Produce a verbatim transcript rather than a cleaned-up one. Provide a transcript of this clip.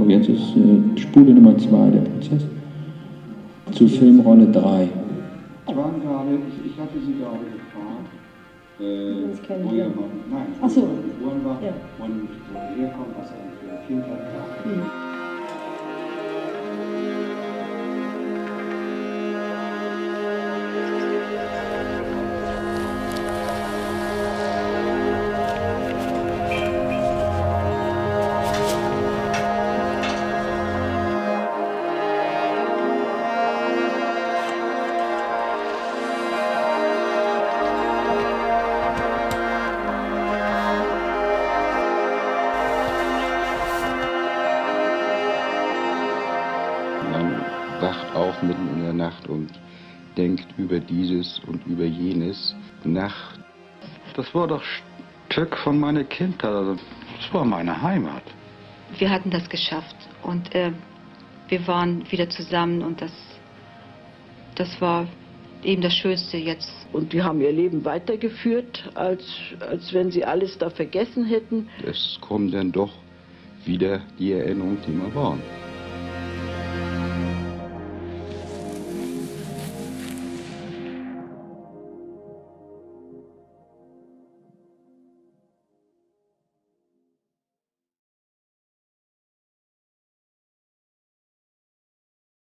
jetzt ist äh, Spule Nummer zwei, der Prozess, zu Filmrolle drei. Ich war gerade, ich, ich hatte Sie gerade gefragt, äh, wo Ihr Mann, nein, Ach so. geboren war Ja. und wo er herkommt, was er für eine Kindheit hat. Mhm. Man wacht auf mitten in der Nacht und denkt über dieses und über jenes nach. Das war doch Stück von meiner Kindheit, also das war meine Heimat. Wir hatten das geschafft und äh, wir waren wieder zusammen und das, das war eben das Schönste jetzt. Und die haben ihr Leben weitergeführt, als, als wenn sie alles da vergessen hätten. Es kommen dann doch wieder die Erinnerungen, die mal waren.